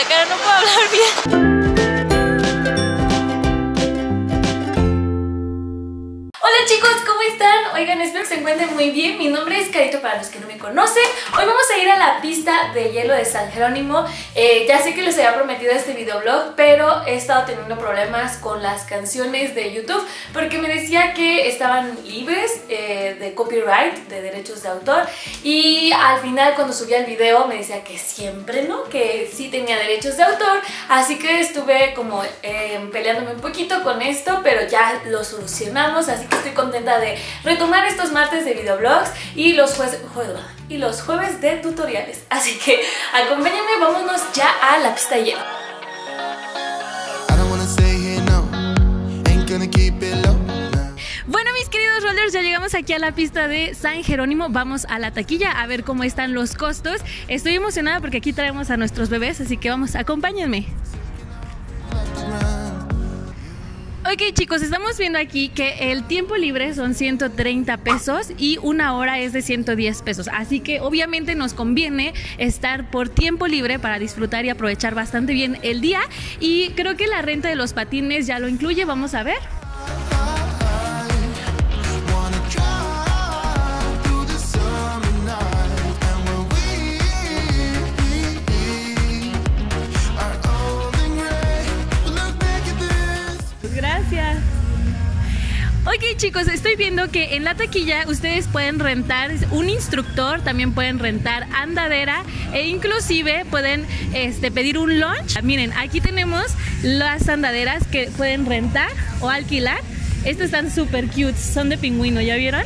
la cara, no puedo hablar bien. Hola chicos, ¿cómo están? Oigan, espero que se encuentren muy bien. Mi nombre es Carito para los que no me conocen. Hoy vamos a ir a la pista de hielo de San Jerónimo. Ya sé que les había prometido este videoblog, pero he estado teniendo problemas con las canciones de YouTube porque me decía que estaban libres de copyright, de derechos de autor, y al final cuando subía el video me decía que siempre no, que sí tenía derechos de autor, así que estuve como peleándome un poquito con esto, pero ya lo solucionamos, así que estoy contenta de retomar estos martes de videoblogs y los jueves de tutoriales. Así que acompáñenme, vámonos ya a la pista de hielo. Bueno, mis queridos rollers, ya llegamos aquí a la pista de San Jerónimo. Vamos a la taquilla a ver cómo están los costos. Estoy emocionada porque aquí traemos a nuestros bebés, así que vamos, acompáñenme. Ok chicos, estamos viendo aquí que el tiempo libre son 130 pesos y una hora es de 110 pesos. Así que obviamente nos conviene estar por tiempo libre para disfrutar y aprovechar bastante bien el día. Y creo que la renta de los patines ya lo incluye, vamos a ver. Gracias. Ok chicos, estoy viendo que en la taquilla ustedes pueden rentar un instructor, también pueden rentar andadera e inclusive pueden pedir un lunch. Miren, aquí tenemos las andaderas que pueden rentar o alquilar. Estas están súper cute, son de pingüino, ¿ya vieron?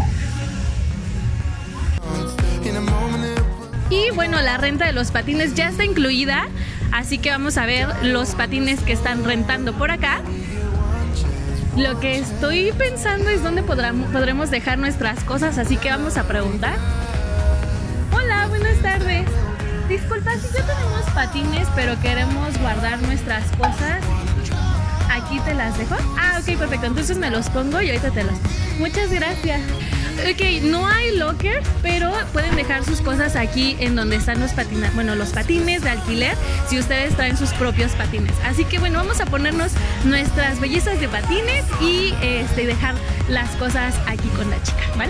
Y bueno, la renta de los patines ya está incluida, así que vamos a ver los patines que están rentando por acá. Lo que estoy pensando es dónde podremos dejar nuestras cosas, así que vamos a preguntar. Hola, buenas tardes. Disculpa, si ya tenemos patines, pero queremos guardar nuestras cosas, ¿aquí te las dejo? Ah, ok, perfecto. Entonces me los pongo y ahorita te los pongo. Muchas gracias. Ok, no hay locker, pero pueden dejar sus cosas aquí en donde están los patines, bueno, los patines de alquiler, si ustedes traen sus propios patines. Así que bueno, vamos a ponernos nuestras bellezas de patines y dejar las cosas aquí con la chica, ¿vale?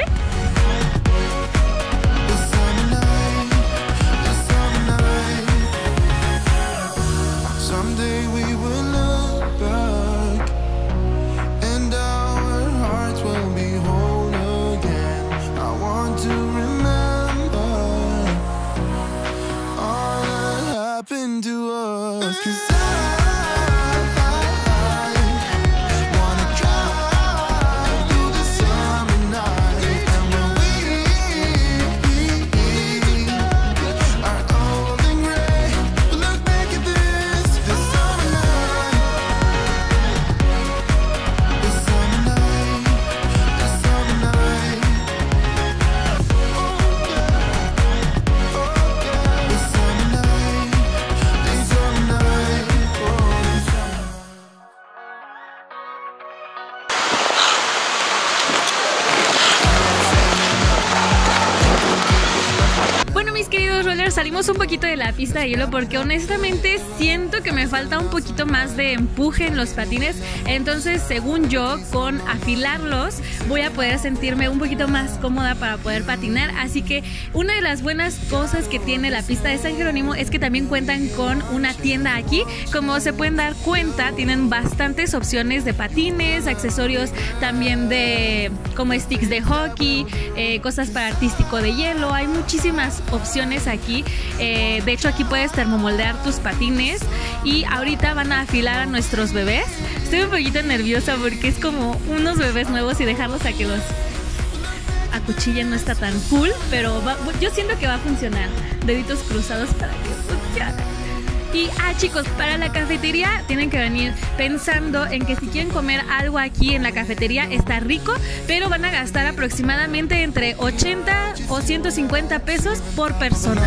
Salimos un poquito de la pista de hielo porque honestamente siento que me falta un poquito más de empuje en los patines. Entonces, según yo, con afilarlos voy a poder sentirme un poquito más cómoda para poder patinar. Así que una de las buenas cosas que tiene la pista de San Jerónimo es que también cuentan con una tienda aquí. Como se pueden dar cuenta, tienen bastantes opciones de patines, accesorios también de como sticks de hockey, cosas para artístico de hielo. Hay muchísimas opciones aquí. De hecho, aquí puedes termomoldear tus patines y ahorita van a afilar a nuestros bebés. Estoy un poquito nerviosa porque es como unos bebés nuevos y dejarlos a que los acuchillen no está tan cool, pero yo siento que va a funcionar. Deditos cruzados para que funcione. Y chicos, para la cafetería tienen que venir pensando en que si quieren comer algo aquí en la cafetería está rico, pero van a gastar aproximadamente entre 80 o 150 pesos por persona.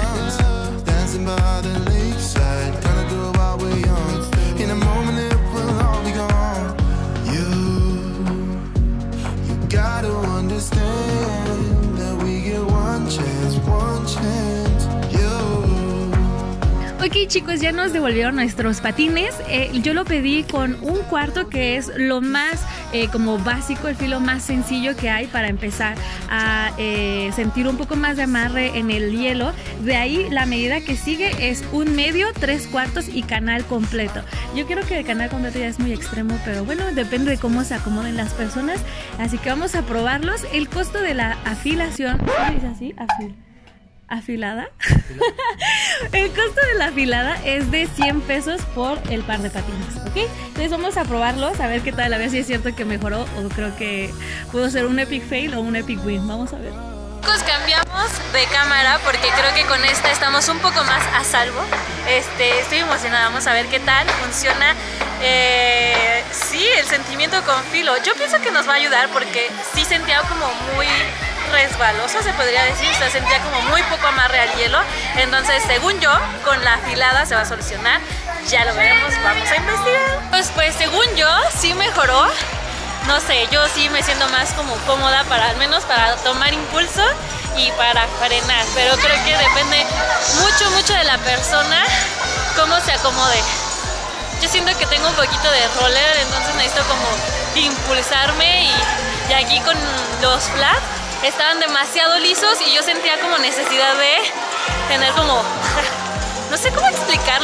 Ok Ok, chicos, ya nos devolvieron nuestros patines. Yo lo pedí con 1/4, que es lo más como básico, el filo más sencillo que hay para empezar a sentir un poco más de amarre en el hielo. De ahí la medida que sigue es 1/2, 3/4 y canal completo. Yo creo que el canal completo ya es muy extremo, pero bueno, depende de cómo se acomoden las personas. Así que vamos a probarlos. El costo de la afilación, ¿cómo dice así? ¿Afilada? El costo de la afilada es de 100 pesos por el par de patines, ¿ok? Entonces vamos a probarlos, a ver qué tal, a ver si es cierto que mejoró o creo que pudo ser un epic fail o un epic win. Vamos a ver. Chicos, cambiamos de cámara porque creo que con esta estamos un poco más a salvo. Estoy emocionada, vamos a ver qué tal funciona. Sí, el sentimiento con filo. Yo pienso que nos va a ayudar porque sí sentía como muy resbaloso, se podría decir, o sea, sentía como muy poco amarre al hielo. Entonces, según yo, con la afilada se va a solucionar. Ya lo veremos, vamos a investigar. Pues según yo, sí mejoró. No sé, yo sí me siento más como cómoda al menos para tomar impulso y para frenar, pero creo que depende mucho de la persona cómo se acomode. Yo siento que tengo un poquito de roller, entonces necesito como impulsarme y aquí con los flats estaban demasiado lisos y yo sentía como necesidad de tener como no sé cómo explicarlo.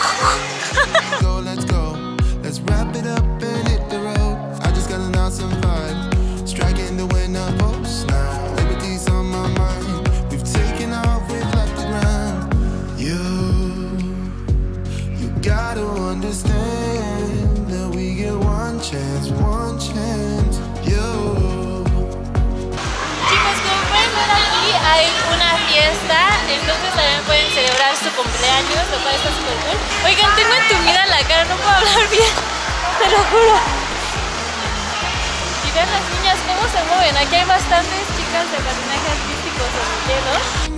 Hay una fiesta, entonces también pueden celebrar su cumpleaños, lo cual está súper cool. Oigan, tengo entumida la cara, no puedo hablar bien, te lo juro. Y vean las niñas cómo se mueven, aquí hay bastantes chicas de patinaje artístico sobre el hielo.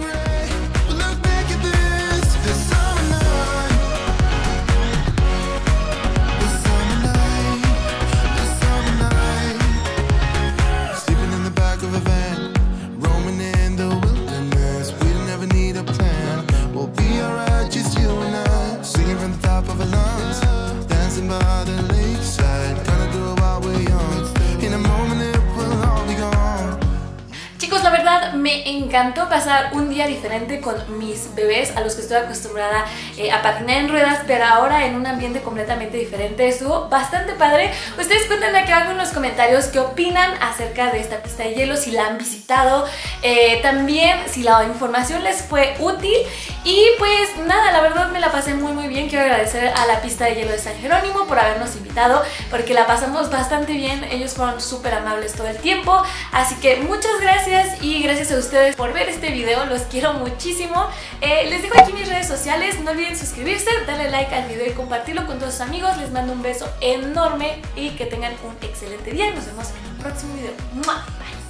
Me encantó pasar un día diferente con mis bebés a los que estoy acostumbrada a patinar en ruedas, pero ahora en un ambiente completamente diferente. Estuvo bastante padre. Ustedes cuéntenme aquí abajo en los comentarios qué opinan acerca de esta pista de hielo, si la han visitado, también si la información les fue útil. Y pues nada, la verdad me la pasé muy bien. Quiero agradecer a la pista de hielo de San Jerónimo por habernos invitado, porque la pasamos bastante bien. Ellos fueron súper amables todo el tiempo, así que muchas gracias y gracias a ustedes por ver este video, los quiero muchísimo. Les dejo aquí mis redes sociales, no olviden suscribirse, darle like al video y compartirlo con todos sus amigos. Les mando un beso enorme y que tengan un excelente día y nos vemos en un próximo video. ¡Mua! Bye.